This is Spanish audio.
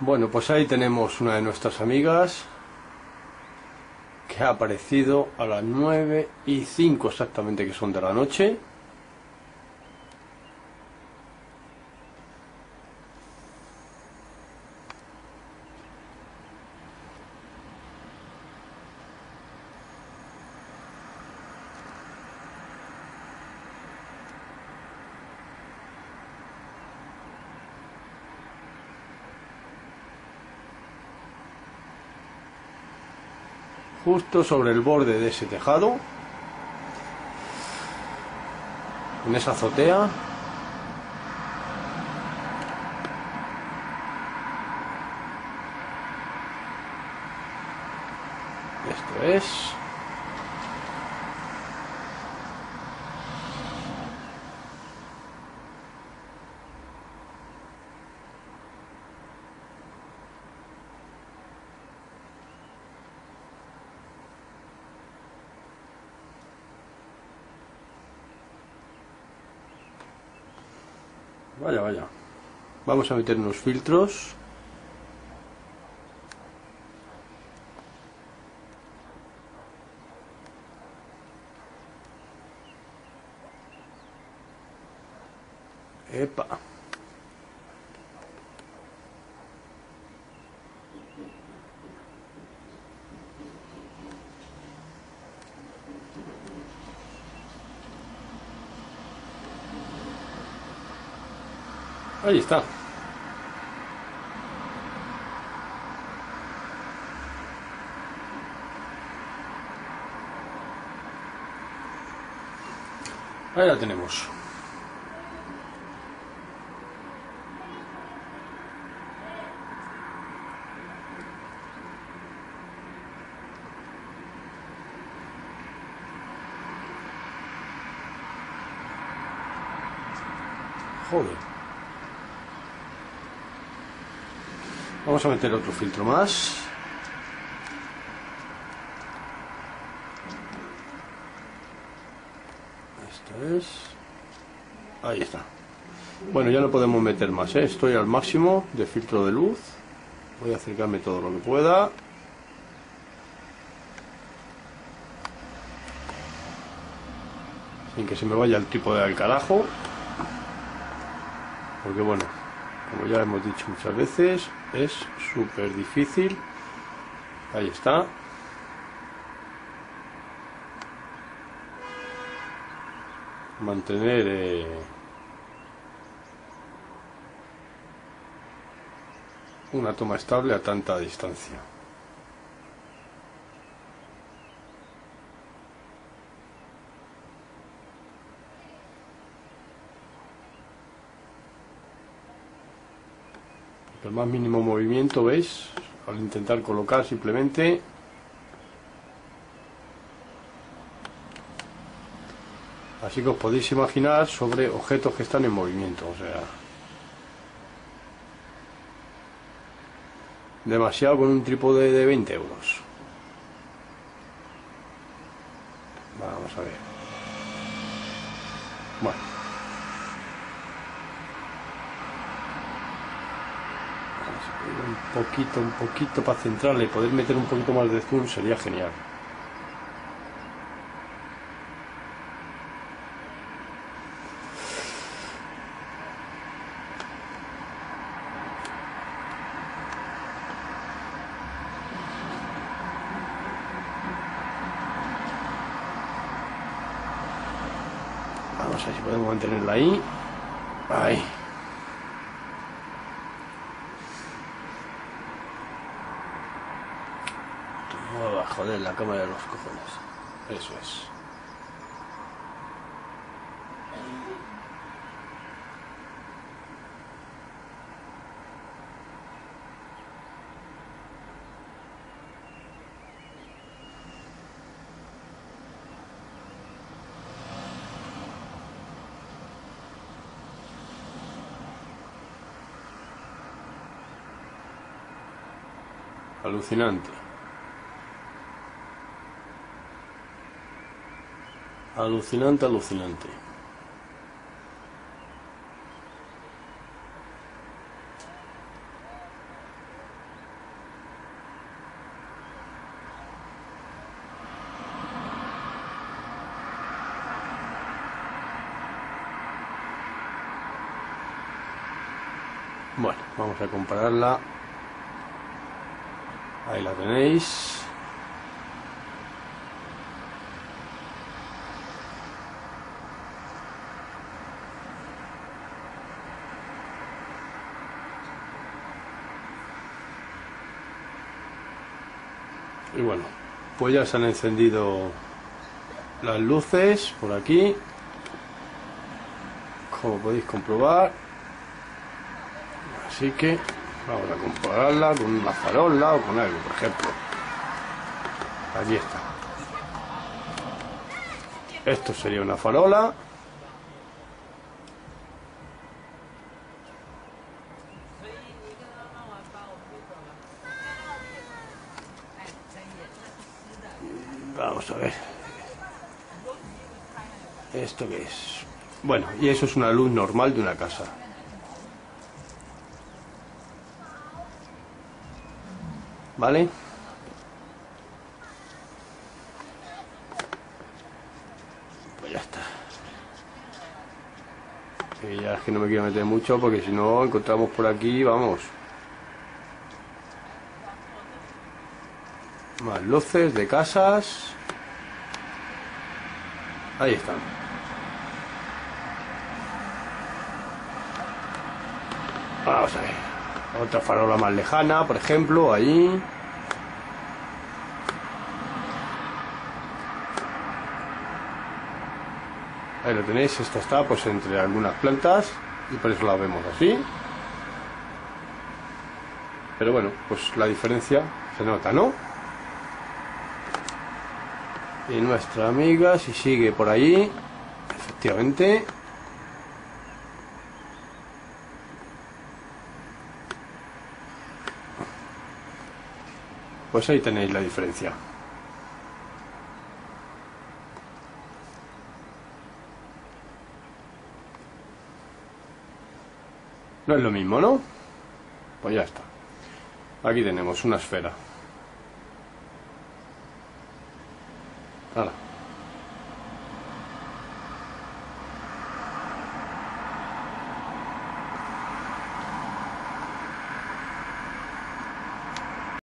Bueno, pues ahí tenemos una de nuestras amigas que ha aparecido a las 9:05 exactamente, que son de la noche. Justo sobre el borde de ese tejado, en esa azotea. Esto es. Vaya, vaya. Vamos a meter unos filtros. Epa. Ahí está. Ahí la tenemos. Joder. Vamos a meter otro filtro más. Esto es. Ahí está. Bueno, ya no podemos meter más, ¿eh? Estoy al máximo de filtro de luz. Voy a acercarme todo lo que pueda. Sin que se me vaya el trípode al carajo. Porque bueno, como ya hemos dicho muchas veces, es súper difícil. Ahí está. Mantener una toma estable a tanta distancia. El más mínimo movimiento, ¿veis? Al intentar colocar simplemente así que os podéis imaginar sobre objetos que están en movimiento, o sea, demasiado con un trípode de 20 euros. Vamos a ver. Bueno. Un poquito para centrarle y poder meter un poquito más de zoom sería genial. Vamos a ver si podemos mantenerla ahí. Ahí. Joder, la cámara de los cojones. Eso es. Alucinante. Alucinante, alucinante. Bueno, vamos a compararla. Ahí la tenéis. Y bueno, pues ya se han encendido las luces por aquí, como podéis comprobar. Así que vamos a compararla con una farola o con algo, por ejemplo. Aquí está. Esto sería una farola. Vamos a ver. ¿Esto qué es? Bueno, y eso es una luz normal de una casa. ¿Vale? Pues ya está. Y ya es que no me quiero meter mucho porque si no encontramos por aquí, vamos. Más luces de casas. Ahí están. Vamos a ver. Otra farola más lejana, por ejemplo, ahí. Ahí lo tenéis, esta está pues entre algunas plantas y por eso la vemos así. Pero bueno, pues la diferencia se nota, ¿no? Y nuestra amiga, si sigue por ahí, efectivamente. Pues ahí tenéis la diferencia. No es lo mismo, ¿no? Pues ya está. Aquí tenemos una esfera. Hala.